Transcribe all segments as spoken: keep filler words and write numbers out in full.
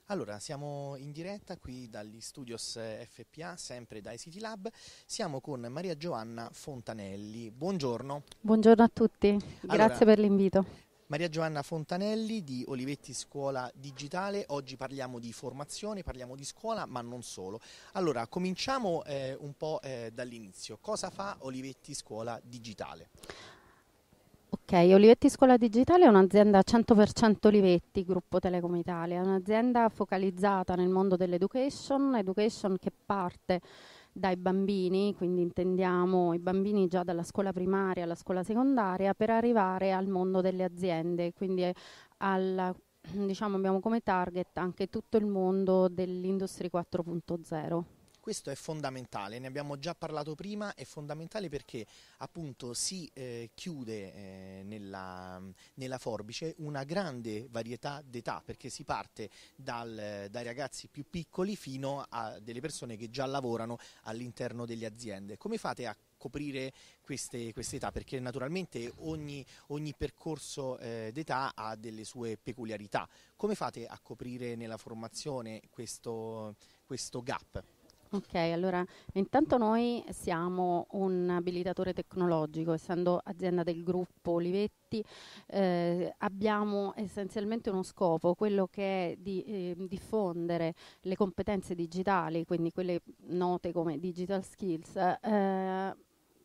Allora, siamo in diretta qui dagli studios eh, F P A, sempre da I C T Lab. Siamo con Maria Giovanna Fontanelli. Buongiorno. Buongiorno a tutti, Allora, grazie per l'invito. Maria Giovanna Fontanelli di Olivetti Scuola Digitale. Oggi parliamo di formazione, parliamo di scuola, ma non solo. Allora, cominciamo eh, un po' eh, dall'inizio. Cosa fa Olivetti Scuola Digitale? Ok, Olivetti Scuola Digitale è un'azienda cento per cento Olivetti, Gruppo Telecom Italia, è un'azienda focalizzata nel mondo dell'education, education che parte dai bambini, quindi intendiamo i bambini già dalla scuola primaria alla scuola secondaria, per arrivare al mondo delle aziende, quindi alla, diciamo, abbiamo come target anche tutto il mondo dell'Industry quattro punto zero. Questo è fondamentale, ne abbiamo già parlato prima, è fondamentale perché appunto si eh, chiude eh, nella, nella forbice una grande varietà d'età, perché si parte dal, dai ragazzi più piccoli fino a delle persone che già lavorano all'interno delle aziende. Come fate a coprire queste, queste età? Perché naturalmente ogni, ogni percorso eh, d'età ha delle sue peculiarità. Come fate a coprire nella formazione questo, questo gap? Ok, allora intanto noi siamo un abilitatore tecnologico, essendo azienda del gruppo Olivetti, eh, abbiamo essenzialmente uno scopo, quello che è di eh, diffondere le competenze digitali, quindi quelle note come digital skills, eh,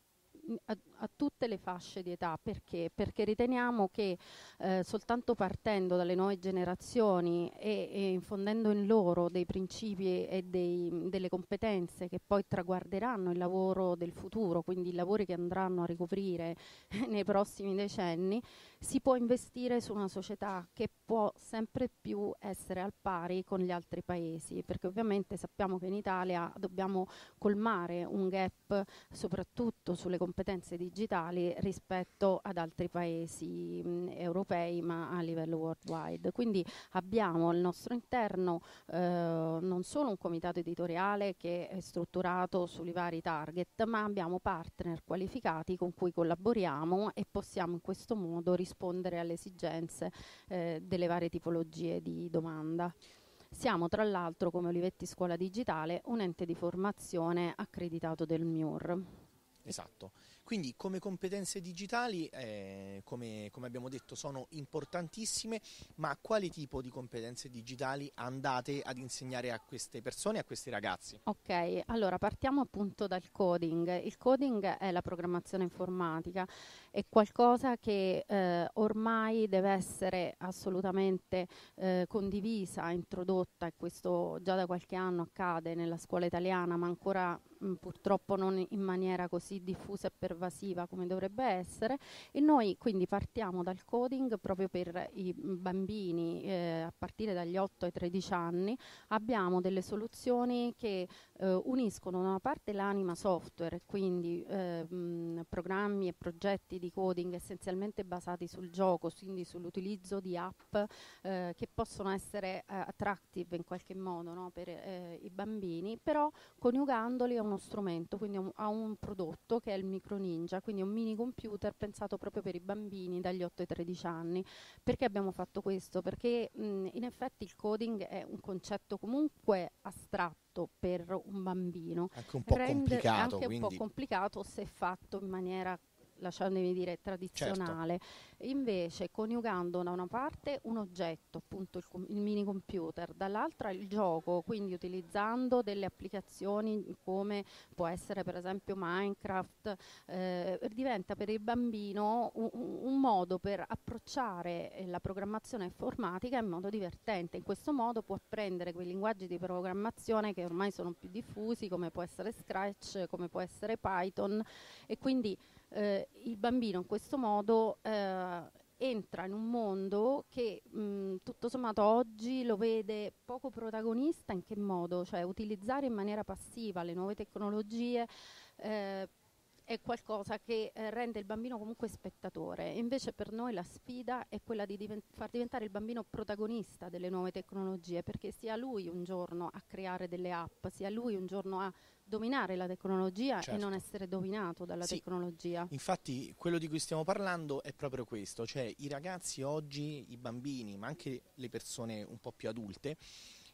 a, a tutte le fasce di età. Perché? Perché riteniamo che eh, soltanto partendo dalle nuove generazioni e, e infondendo in loro dei principi e dei, delle competenze che poi traguarderanno il lavoro del futuro, quindi i lavori che andranno a ricoprire nei prossimi decenni, si può investire su una società che può sempre più essere al pari con gli altri paesi, perché ovviamente sappiamo che in Italia dobbiamo colmare un gap soprattutto sulle competenze digitali rispetto ad altri paesi mh, europei, ma a livello worldwide. Quindi abbiamo al nostro interno eh, non solo un comitato editoriale che è strutturato sui vari target, ma abbiamo partner qualificati con cui collaboriamo e possiamo in questo modo rispondere alle esigenze eh, delle varie tipologie di domanda. Siamo tra l'altro, come Olivetti Scuola Digitale, un ente di formazione accreditato del M I U R. Esatto, quindi come competenze digitali, eh, come, come abbiamo detto, sono importantissime, ma quale tipo di competenze digitali andate ad insegnare a queste persone, a questi ragazzi? Ok, allora partiamo appunto dal coding. Il coding è la programmazione informatica, è qualcosa che eh, ormai deve essere assolutamente eh, condivisa, introdotta, e questo già da qualche anno accade nella scuola italiana, ma ancora mh, purtroppo non in maniera così diffusa e pervasiva come dovrebbe essere. E noi quindi partiamo dal coding proprio per i bambini eh, a partire dagli otto ai tredici anni. Abbiamo delle soluzioni che eh, uniscono da una parte l'anima software, quindi eh, mh, programmi e progetti di coding essenzialmente basati sul gioco, quindi sull'utilizzo di app eh, che possono essere eh, attractive in qualche modo, no, per eh, i bambini, però coniugandoli a uno strumento, quindi a un, a un prodotto che è il Micro Ninja, quindi un mini computer pensato proprio per i bambini dagli otto ai tredici anni. Perché abbiamo fatto questo? Perché mh, in effetti il coding è un concetto comunque astratto per un bambino, Anche un po' rende è complicato, anche un po' quindi complicato se fatto in maniera, lasciatemi dire, certo. tradizionale. Invece coniugando da una parte un oggetto, appunto il, com- il mini computer, dall'altra il gioco, quindi utilizzando delle applicazioni come può essere per esempio Minecraft, eh, diventa per il bambino un, un modo per approcciare eh, la programmazione informatica in modo divertente. In questo modo può apprendere quei linguaggi di programmazione che ormai sono più diffusi, come può essere Scratch, come può essere Python, e quindi eh, il bambino in questo modo eh, entra in un mondo che mh, tutto sommato oggi lo vede poco protagonista. In che modo? Cioè utilizzare in maniera passiva le nuove tecnologie eh, è qualcosa che eh, rende il bambino comunque spettatore. Invece per noi la sfida è quella di diven- far diventare il bambino protagonista delle nuove tecnologie, perché sia lui un giorno a creare delle app, sia lui un giorno a dominare la tecnologia e non Certo. essere dominato dalla Sì, tecnologia. infatti quello di cui stiamo parlando è proprio questo, cioè i ragazzi oggi, i bambini, ma anche le persone un po' più adulte,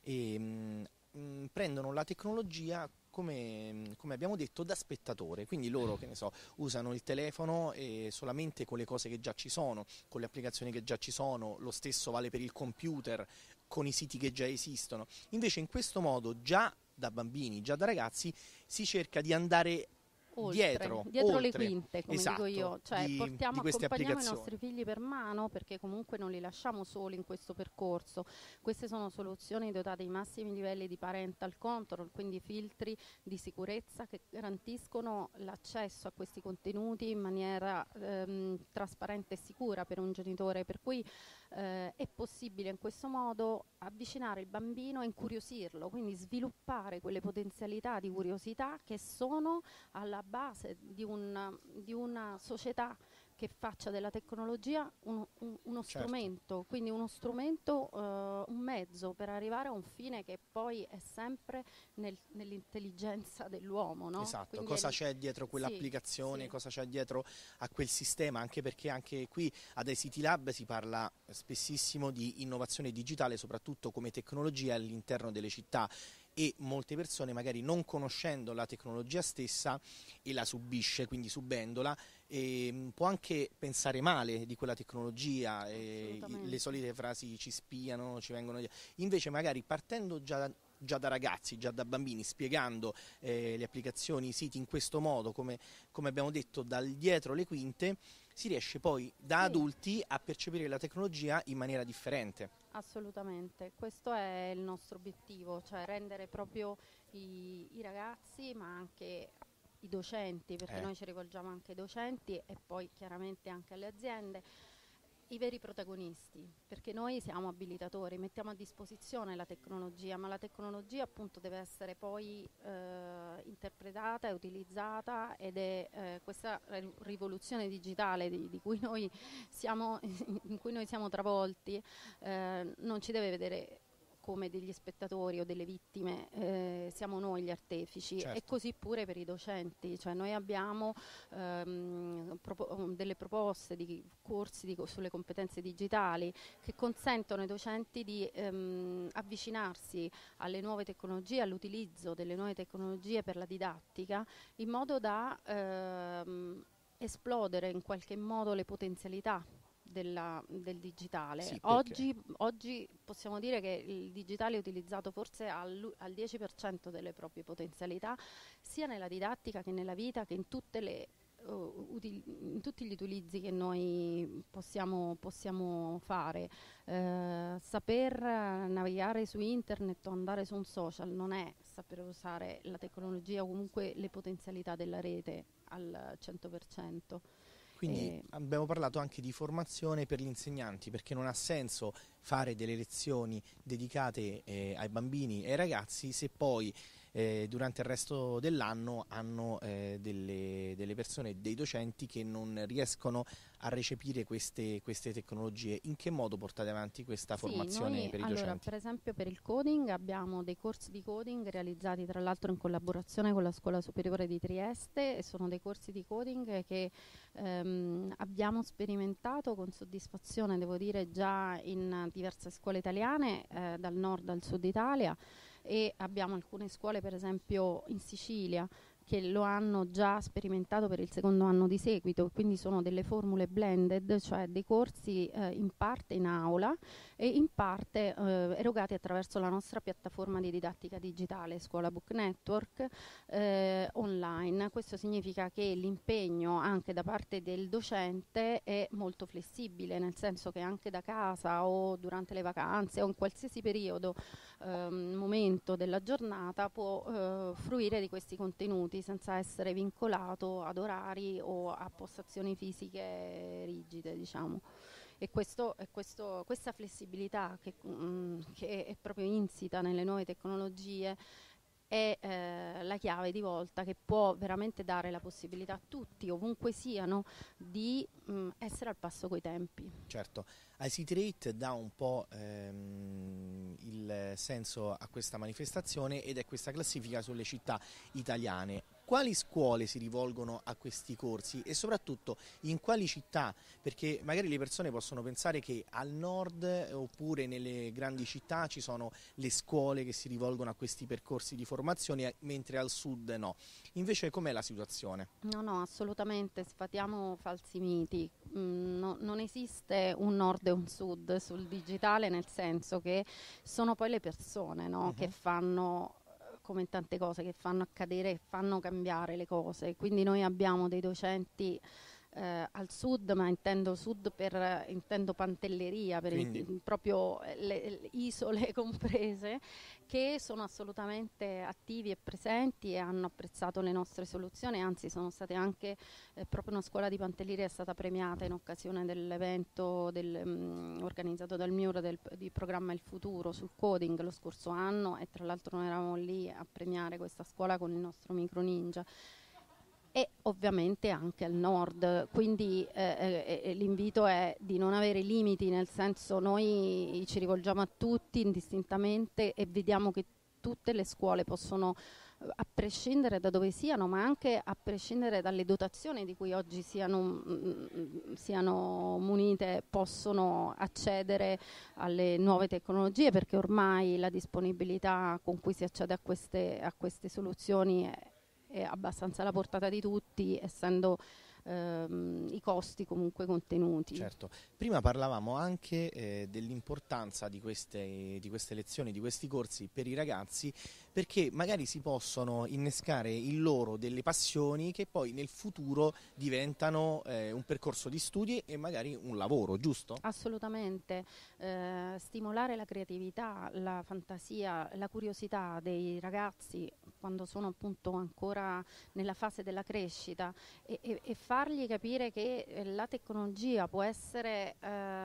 e mh, mh, prendono la tecnologia come, come abbiamo detto da spettatore, quindi loro che ne so usano il telefono e solamente con le cose che già ci sono, con le applicazioni che già ci sono, lo stesso vale per il computer, con i siti che già esistono. Invece in questo modo già da bambini, già da ragazzi si cerca di andare Oltre, dietro, dietro oltre, le quinte, come esatto, dico io, cioè di, portiamo, di queste accompagniamo i applicazioni. nostri figli per mano, perché comunque non li lasciamo soli in questo percorso. Queste sono soluzioni dotate ai massimi livelli di parental control, quindi filtri di sicurezza che garantiscono l'accesso a questi contenuti in maniera ehm, trasparente e sicura per un genitore, per cui eh, è possibile in questo modo avvicinare il bambino e incuriosirlo, quindi sviluppare quelle potenzialità di curiosità che sono alla base di, un, di una società che faccia della tecnologia un, un, uno Certo. strumento, quindi uno strumento, uh, un mezzo per arrivare a un fine che poi è sempre nel, nell'intelligenza dell'uomo, no? Esatto, Quindi cosa è, c'è dietro quell'applicazione, sì, sì. cosa c'è dietro a quel sistema, anche perché anche qui ad I C T Lab si parla spessissimo di innovazione digitale, soprattutto come tecnologia all'interno delle città, e molte persone magari non conoscendo la tecnologia stessa e la subisce, quindi subendola, e può anche pensare male di quella tecnologia, e le solite frasi ci spiano, ci vengono, invece magari partendo già già da ragazzi, già da bambini, spiegando eh, le applicazioni, i siti in questo modo, come, come abbiamo detto, dal dietro le quinte, si riesce poi da Sì. adulti a percepire la tecnologia in maniera differente. Assolutamente, questo è il nostro obiettivo, cioè rendere proprio i, i ragazzi, ma anche i docenti, perché Eh. noi ci rivolgiamo anche ai docenti e poi chiaramente anche alle aziende, i veri protagonisti, perché noi siamo abilitatori, mettiamo a disposizione la tecnologia, ma la tecnologia appunto deve essere poi eh, interpretata e utilizzata, ed è eh, questa rivoluzione digitale di, di cui noi siamo, in cui noi siamo travolti, eh, non ci deve vedere come degli spettatori o delle vittime, eh, siamo noi gli artefici. Certo. E così pure per i docenti, cioè noi abbiamo ehm, propo- delle proposte di corsi di, sulle competenze digitali che consentono ai docenti di ehm, avvicinarsi alle nuove tecnologie, all'utilizzo delle nuove tecnologie per la didattica, in modo da ehm, esplodere in qualche modo le potenzialità Della, del digitale. Sì, oggi, oggi possiamo dire che il digitale è utilizzato forse al, al dieci per cento delle proprie potenzialità, sia nella didattica che nella vita, che in, tutte le, uh, util, in tutti gli utilizzi che noi possiamo, possiamo fare. Uh, saper navigare su internet o andare su un social non è saper usare la tecnologia o comunque le potenzialità della rete al cento per cento. Quindi eh, abbiamo parlato anche di formazione per gli insegnanti, perché non ha senso fare delle lezioni dedicate eh, ai bambini e ai ragazzi se poi eh, durante il resto dell'anno hanno eh, delle, delle persone, dei docenti che non riescono a recepire queste, queste tecnologie. In che modo portate avanti questa sì, formazione noi, per i allora, docenti? Per esempio per il coding abbiamo dei corsi di coding realizzati tra l'altro in collaborazione con la Scuola Superiore di Trieste, e sono dei corsi di coding che ehm, abbiamo sperimentato con soddisfazione, devo dire, già in diverse scuole italiane, eh, dal nord al sud Italia, e abbiamo alcune scuole per esempio in Sicilia che lo hanno già sperimentato per il secondo anno di seguito, quindi sono delle formule blended, cioè dei corsi eh, in parte in aula e in parte eh, erogati attraverso la nostra piattaforma di didattica digitale Scuola Book Network eh, online. Questo significa che l'impegno anche da parte del docente è molto flessibile, nel senso che anche da casa o durante le vacanze o in qualsiasi periodo, ehm, momento della giornata può eh, fruire di questi contenuti senza essere vincolato ad orari o a postazioni fisiche rigide, diciamo. E questo, e questo, questa flessibilità che, mh, che è proprio insita nelle nuove tecnologie è eh, la chiave di volta che può veramente dare la possibilità a tutti, ovunque siano, di mh, essere al passo coi tempi. Certo, I C T Rate dà un po' ehm, il senso a questa manifestazione ed è questa classifica sulle città italiane. quali scuole si rivolgono a questi corsi e soprattutto in quali città? Perché magari le persone possono pensare che al nord oppure nelle grandi città ci sono le scuole che si rivolgono a questi percorsi di formazione, mentre al sud no. Invece com'è la situazione? No, no, assolutamente, sfatiamo falsi miti. Mm, no- non esiste un nord e un sud sul digitale, nel senso che sono poi le persone, no, che Mhm. fanno, eh, come in tante cose, che fanno accadere e fanno cambiare le cose. Quindi noi abbiamo dei docenti eh, al sud, ma intendo sud per intendo Pantelleria, per in- Quindi in- proprio eh, le, le isole comprese, che sono assolutamente attivi e presenti e hanno apprezzato le nostre soluzioni, anzi sono state anche eh, proprio una scuola di Pantelleria è stata premiata in occasione dell'evento del, mh, organizzato dal MIUR del di programma Il Futuro sul coding lo scorso anno, e tra l'altro noi eravamo lì a premiare questa scuola con il nostro micro ninja. E ovviamente anche al nord, quindi eh, eh, l'invito è di non avere limiti, nel senso noi ci rivolgiamo a tutti indistintamente e vediamo che tutte le scuole possono, eh, a prescindere da dove siano, ma anche a prescindere dalle dotazioni di cui oggi siano, mm, siano munite, possono accedere alle nuove tecnologie, perché ormai la disponibilità con cui si accede a queste, a queste soluzioni è è abbastanza alla portata di tutti, essendo ehm, i costi comunque contenuti. certo, prima parlavamo anche eh, dell'importanza di queste, di queste lezioni, di questi corsi per i ragazzi, perché magari si possono innescare in loro delle passioni che poi nel futuro diventano eh, un percorso di studi e magari un lavoro, giusto? Assolutamente, eh, stimolare la creatività, la fantasia, la curiosità dei ragazzi quando sono appunto ancora nella fase della crescita, e, e- e fargli capire che eh, la tecnologia può essere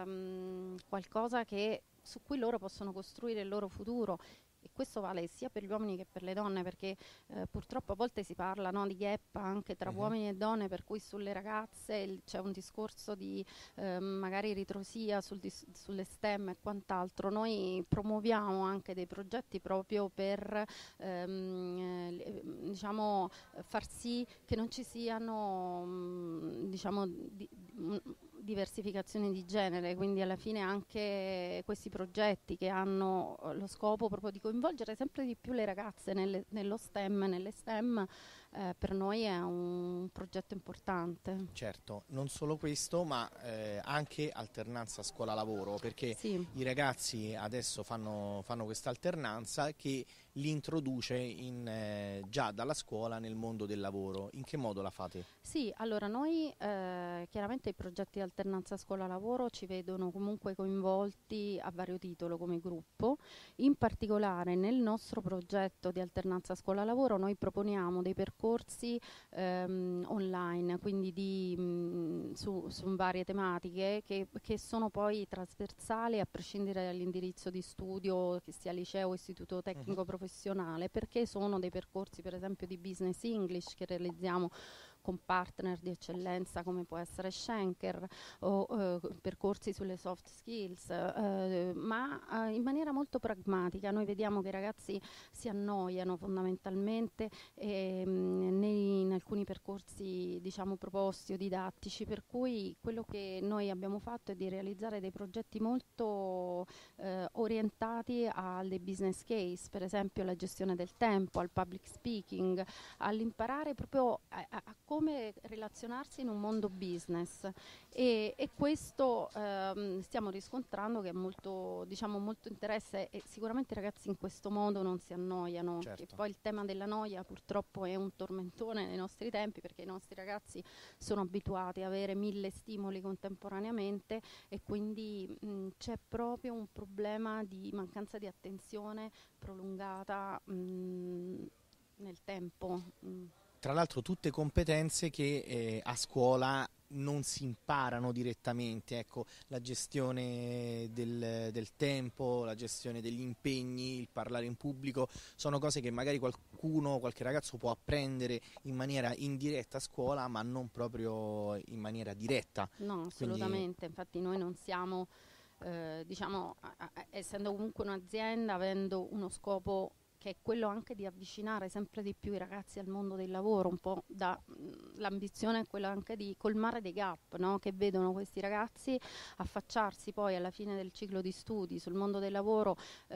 ehm, qualcosa che, su cui loro possono costruire il loro futuro. E questo vale sia per gli uomini che per le donne, perché eh, purtroppo a volte si parla, no, di gap anche tra Mhm. uomini e donne, per cui sulle ragazze il- c'è un discorso di eh, magari ritrosia sul dis- sulle STEM e quant'altro. Noi promuoviamo anche dei progetti proprio per ehm, eh, le- diciamo, far sì che non ci siano mh, diciamo, di- mh, diversificazioni di genere, quindi alla fine anche questi progetti che hanno eh, lo scopo proprio di coinvolgere sempre di più le ragazze nelle- nello STEM, nelle STEM, eh, per noi è un progetto importante. Certo, non solo questo, ma eh, anche alternanza scuola-lavoro, perché Sì. i ragazzi adesso fanno, fanno questa alternanza che li introduce in, eh, già dalla scuola nel mondo del lavoro. In che modo la fate? Sì, allora noi eh, chiaramente i progetti di alternanza scuola-lavoro ci vedono comunque coinvolti a vario titolo come gruppo. In particolare nel nostro progetto di alternanza scuola-lavoro noi proponiamo dei percorsi ehm, online, quindi di, mh, su, su varie tematiche che, che sono poi trasversali a prescindere dall'indirizzo di studio, che sia liceo o istituto Mhm. tecnico professionale, perché sono dei percorsi per esempio di business English che realizziamo con partner di eccellenza come può essere Schenker, o eh, percorsi sulle soft skills, eh, ma eh, in maniera molto pragmatica. Noi vediamo che i ragazzi si annoiano fondamentalmente e, mh, nei- in alcuni percorsi diciamo proposti o didattici, per cui quello che noi abbiamo fatto è di realizzare dei progetti molto eh, orientati alle business case, per esempio la gestione del tempo, al public speaking, all'imparare proprio a, a- a come relazionarsi in un mondo business, e, e questo ehm, stiamo riscontrando che è molto, diciamo, molto interesse, e sicuramente i ragazzi in questo modo non si annoiano, che Certo. poi il tema della noia purtroppo è un tormentone nei nostri tempi, perché i nostri ragazzi sono abituati a avere mille stimoli contemporaneamente, e quindi mh, c'è proprio un problema di mancanza di attenzione prolungata mh, nel tempo. mh. Tra l'altro tutte competenze che eh, a scuola non si imparano direttamente, ecco, la gestione del, del tempo, la gestione degli impegni, il parlare in pubblico, sono cose che magari qualcuno, qualche ragazzo può apprendere in maniera indiretta a scuola, ma non proprio in maniera diretta. No, Quindi assolutamente, infatti noi non siamo, eh, diciamo, a- a- essendo comunque un'azienda, avendo uno scopo che è quello anche di avvicinare sempre di più i ragazzi al mondo del lavoro, un po' da, mh, l'ambizione è quella anche di colmare dei gap, no? Che vedono questi ragazzi affacciarsi poi alla fine del ciclo di studi sul mondo del lavoro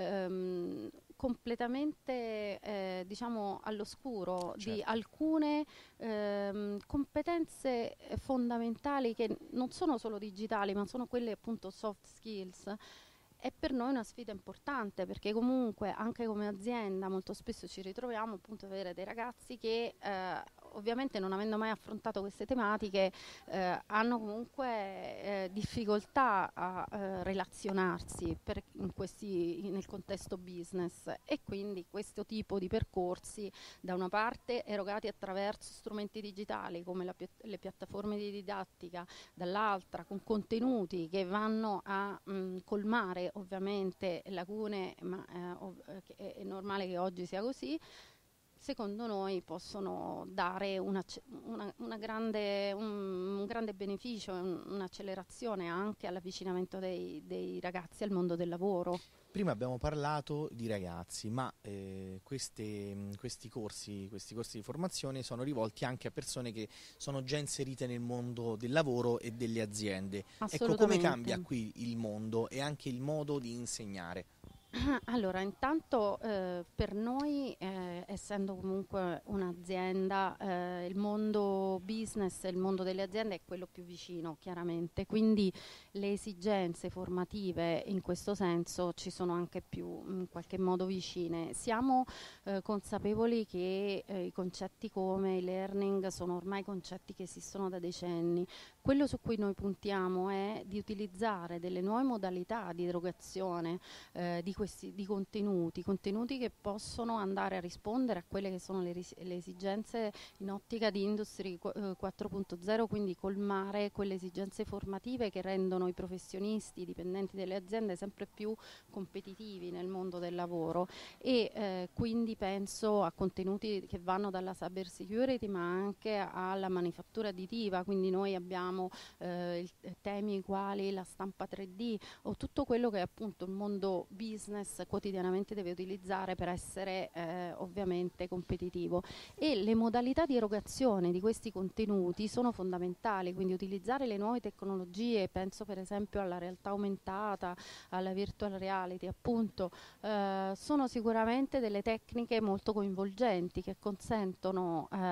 ehm, completamente eh, diciamo all'oscuro Certo. di alcune ehm, competenze eh, fondamentali che non sono solo digitali ma sono quelle appunto soft skills. È per noi una sfida importante perché comunque anche come azienda molto spesso ci ritroviamo appunto ad avere dei ragazzi che eh, ovviamente non avendo mai affrontato queste tematiche eh, hanno comunque eh, difficoltà a eh, relazionarsi per, in questi, nel contesto business e quindi questo tipo di percorsi da una parte erogati attraverso strumenti digitali come la, le piattaforme di didattica, dall'altra con contenuti che vanno a mh, colmare ovviamente lacune, ma eh, ov- è, è normale che oggi sia così, secondo noi possono dare una, una, una grande, un, un grande beneficio, un, un'accelerazione anche all'avvicinamento dei, dei ragazzi al mondo del lavoro. Prima abbiamo parlato di ragazzi, ma eh, queste, questi corsi, questi corsi di formazione sono rivolti anche a persone che sono già inserite nel mondo del lavoro e delle aziende. Ecco, come cambia qui il mondo e anche il modo di insegnare? Allora, intanto eh, per noi, eh, essendo comunque un'azienda, eh, il mondo business e il mondo delle aziende è quello più vicino, chiaramente, quindi le esigenze formative in questo senso ci sono anche più in qualche modo vicine. Siamo eh, consapevoli che eh, i concetti come il learning sono ormai concetti che esistono da decenni. Quello su cui noi puntiamo è di utilizzare delle nuove modalità di erogazione eh, di questi di contenuti, contenuti che possono andare a rispondere a quelle che sono le, ris- le esigenze in ottica di Industry quattro punto zero, quindi colmare quelle esigenze formative che rendono i professionisti, i dipendenti delle aziende sempre più competitivi nel mondo del lavoro e eh, quindi penso a contenuti che vanno dalla cyber security ma anche alla manifattura additiva, quindi noi abbiamo eh, il, temi quali la stampa tre D o tutto quello che è appunto il mondo business quotidianamente deve utilizzare per essere eh, ovviamente competitivo e le modalità di erogazione di questi contenuti sono fondamentali, quindi utilizzare le nuove tecnologie, penso per esempio alla realtà aumentata, alla virtual reality appunto, eh, sono sicuramente delle tecniche molto coinvolgenti che consentono eh,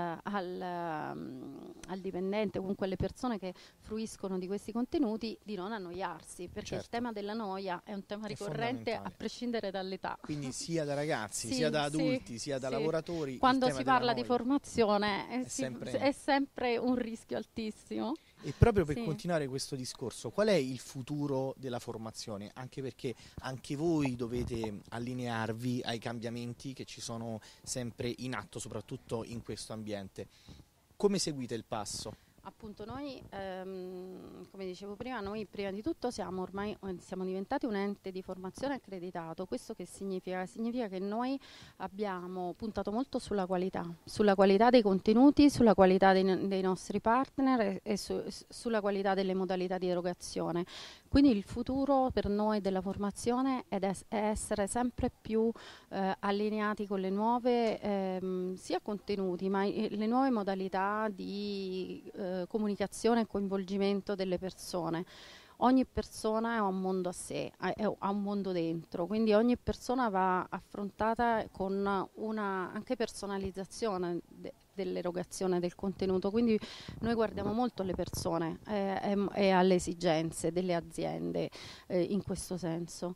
al, um, al dipendente, comunque alle persone che fruiscono di questi contenuti di non annoiarsi, perché Certo. il tema della noia è un tema È ricorrente a prescindere dall'età. Quindi sia da ragazzi, sì, sia da adulti, sì, sia da sì. lavoratori. Quando il tema si parla della di noia formazione eh, è, si, sempre... è sempre un rischio altissimo. E proprio per sì. continuare questo discorso, qual è il futuro della formazione? Anche perché anche voi dovete allinearvi ai cambiamenti che ci sono sempre in atto, soprattutto in questo ambiente. Come seguite il passo? Appunto noi, ehm, come dicevo prima, noi prima di tutto siamo ormai siamo diventati un ente di formazione accreditato. Questo che significa? Significa che noi abbiamo puntato molto sulla qualità, sulla qualità dei contenuti, sulla qualità dei, dei nostri partner e, e su, sulla qualità delle modalità di erogazione. Quindi il futuro per noi della formazione è, es- è essere sempre più eh, allineati con le nuove ehm, sia contenuti ma i- le nuove modalità di eh, comunicazione e coinvolgimento delle persone. Ogni persona ha un mondo a sé, ha, ha un mondo dentro, quindi ogni persona va affrontata con una anche personalizzazione de, dell'erogazione del contenuto, quindi noi guardiamo molto alle persone eh, e, e alle esigenze delle aziende eh, in questo senso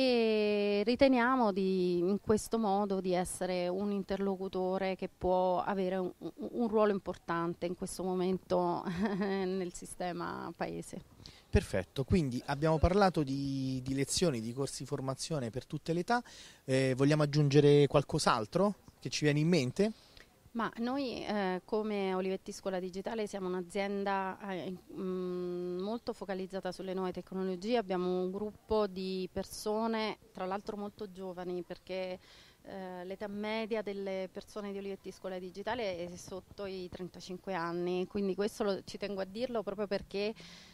e riteniamo di, in questo modo di essere un interlocutore che può avere un, un ruolo importante in questo momento nel sistema paese. Perfetto, quindi abbiamo parlato di, di lezioni, di corsi di formazione per tutte le età, eh, vogliamo aggiungere qualcos'altro che ci viene in mente? Ma noi eh, come Olivetti Scuola Digitale siamo un'azienda eh, mh, molto focalizzata sulle nuove tecnologie, abbiamo un gruppo di persone, tra l'altro molto giovani, perché eh, l'età media delle persone di Olivetti Scuola Digitale è sotto i trentacinque anni, quindi questo lo, ci tengo a dirlo proprio perché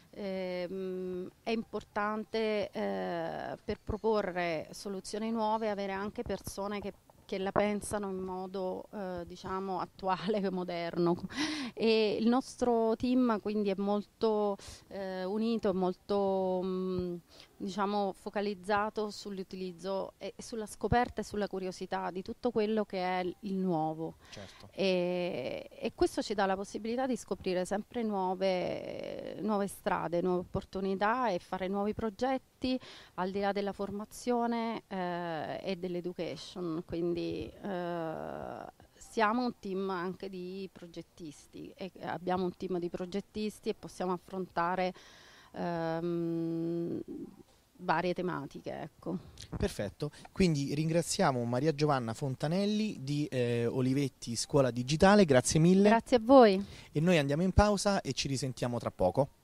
ehm, è importante eh, per proporre soluzioni nuove avere anche persone che che la pensano in modo eh, diciamo attuale, moderno. E il nostro team quindi è molto eh, unito, molto mh, diciamo focalizzato sull'utilizzo e sulla scoperta e sulla curiosità di tutto quello che è il nuovo. Certo. E, e questo ci dà la possibilità di scoprire sempre nuove, nuove strade, nuove opportunità e fare nuovi progetti al di là della formazione eh, e dell'education. Quindi eh, siamo un team anche di progettisti e abbiamo un team di progettisti e possiamo affrontare ehm, varie tematiche, ecco. Perfetto, quindi ringraziamo Maria Giovanna Fontanelli di eh, Olivetti Scuola Digitale, grazie mille. Grazie a voi. E noi andiamo in pausa e ci risentiamo tra poco.